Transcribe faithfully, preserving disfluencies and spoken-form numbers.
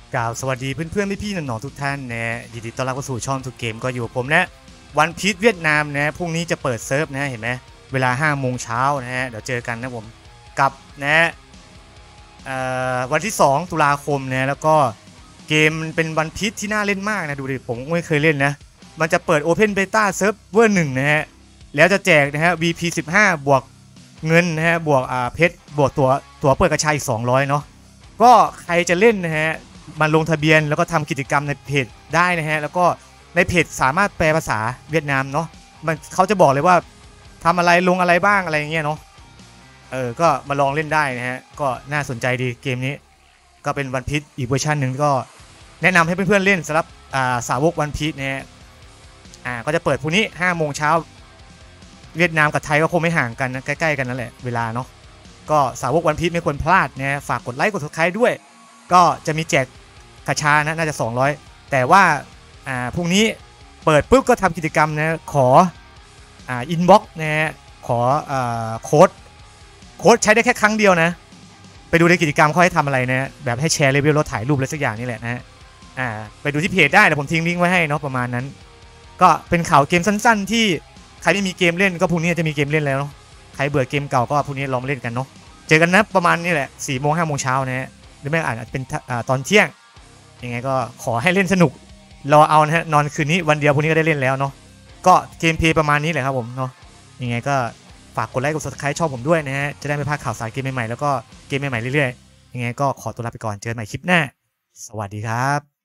กล่าวสวัสดีเพื่อนๆพี่ๆน้องๆทุกท่านนะยินดีต้อนรับเข้าสู่ช่องทุกเกมก็อยู่ผมนะวันพีซเวียดนามนะพรุ่งนี้จะเปิดเซิร์ฟนะเห็นไหมเวลาห้าโมงเช้านะฮะเดี๋ยวเจอกันนะผมกับนะวันที่สองตุลาคมนะแล้วก็เกมเป็นวันพีซที่น่าเล่นมากนะดูดิผมไม่เคยเล่นนะมันจะเปิด Open Beta เซิร์ฟเวอร์หนึ่งนะฮะแล้วจะแจกนะฮะ วี พี สิบห้า บวกเงินนะฮะบวกอ่าเพชรบวกตัวตัวเปิดกระชายอีกสองร้อยเนาะก็ใครจะเล่นนะฮะมาลงทะเบียนแล้วก็ทำกิจกรรมในเพจได้นะฮะแล้วก็ในเพจสามารถแปลภาษาเวียดนามเนาะมันเขาจะบอกเลยว่าทำอะไรลงอะไรบ้างอะไรอย่างเงี้ยเนาะเออก็มาลองเล่นได้นะฮะก็น่าสนใจดีเกมนี้ก็เป็นวันพีซอีกเวอร์ชันหนึ่งก็แนะนำให้เพื่อนๆเล่นสำหรับอ่าสาวกวันพีซนะฮะอ่าก็จะเปิดพรุ่งนี้ห้าโมงเช้าเวียดนามกับไทยก็คงไม่ห่างกันนะใกล้ๆกันนั่นแหละเวลาเนาะก็สาวกวันพีซไม่ควรพลาดนะฝากกดไลค์กด ซับสไครบ์ ด้วยก็จะมีแจกกระชานะน่าจะสองร้อยแต่ว่าอ่าพรุ่งนี้เปิดปุ๊บก็ทำกิจกรรมนะขออ่าอินบ็อกซ์นะฮะขออ่าโค้ดโค้ดใช้ได้แค่ครั้งเดียวนะไปดูในกิจกรรมเขาให้ทำอะไรนะแบบให้แชร์เลเวลรถถ่ายรูปอะไรสักอย่างนี่แหละนะฮะอ่าไปดูที่เพจได้เดี๋ยวผมทิ้งลิงก์ไว้ให้เนาะประมาณนั้นก็เป็นข่าวเกมสั้นๆที่ใครไม่มีเกมเล่นก็พรุ่งนี้จะมีเกมเล่นแล้วเนาะใครเบื่อเกมเก่าก็พรุ่งนี้ลองเล่นกันเนาะเจอกันนะประมาณนี้แหละสี่โมงห้าโมงเช้านะฮะหรือไม่อาจจะเป็นตอนเที่ยงยังไงก็ขอให้เล่นสนุกรอเอานะฮะนอนคืนนี้วันเดียวพรุ่งนี้ก็ได้เล่นแล้วเนาะก็เกมเพย์ประมาณนี้แหละครับผมเนาะยังไงก็ฝากกดไลค์กด ซับสไครบ์ ช่องผมด้วยนะฮะจะได้ไม่พลาดข่าวสารเกมใหม่ๆแล้วก็เกมใหม่ๆเรื่อยๆยังไงก็ขอตัวลาไปก่อนเจอกันใหม่คลิปหน้าสวัสดีครับ